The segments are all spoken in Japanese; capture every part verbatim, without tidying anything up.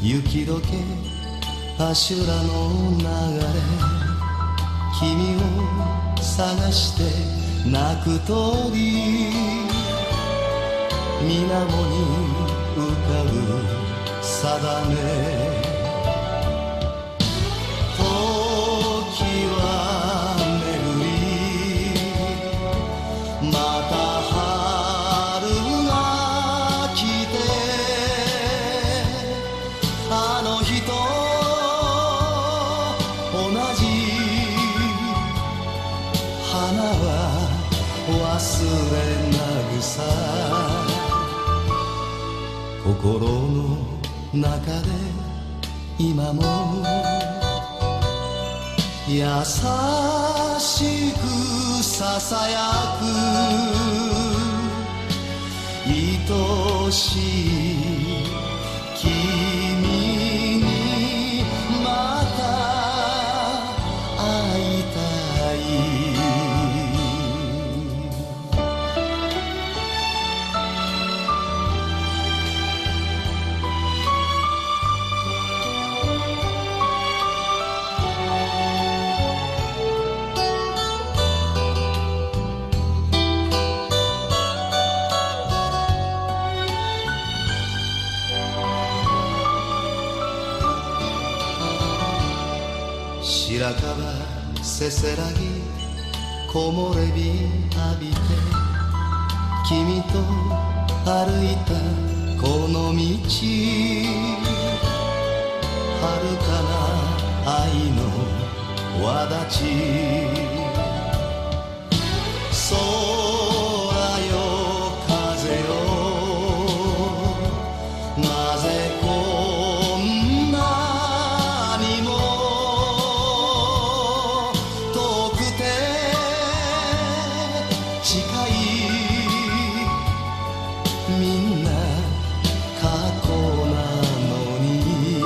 雪解けアシュラの流れ、君を探して泣く鳥、水面に浮かぶ定め、時は巡りまた春が来て、あの日と同じ花は忘れなぐさ、心の中で今も優しくささやく愛しい君にまた会いたい。白樺せせらぎ木漏れ日浴びて、君と歩いたこの道、遥かな愛の輪立ち、空よ風よなぜこんなにも遠くて近い、みんな過去なのに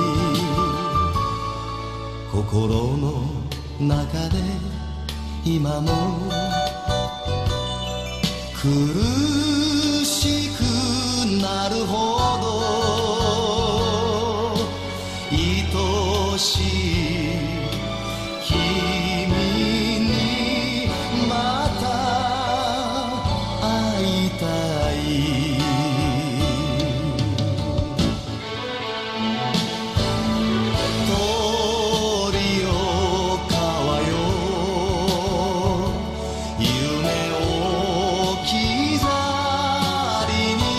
心の中で今も苦しくなるほど愛しい君にまた会いたい。鳥よ川よ夢を刻りに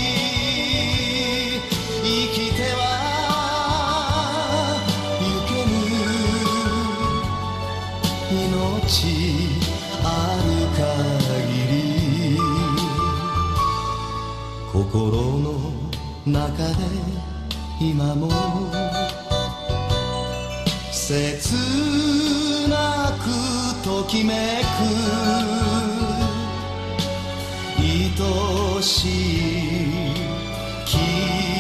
生きては行けぬ命ある限り、心の中で今も切なくときめく愛しい君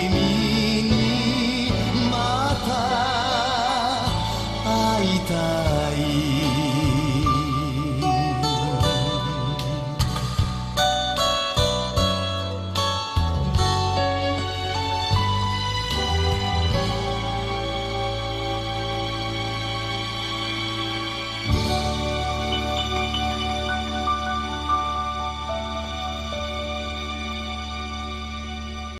にまた会いたい。